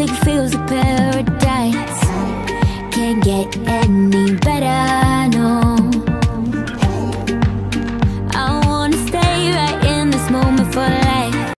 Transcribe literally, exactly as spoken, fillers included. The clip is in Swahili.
music feels like paradise. Can't get any better.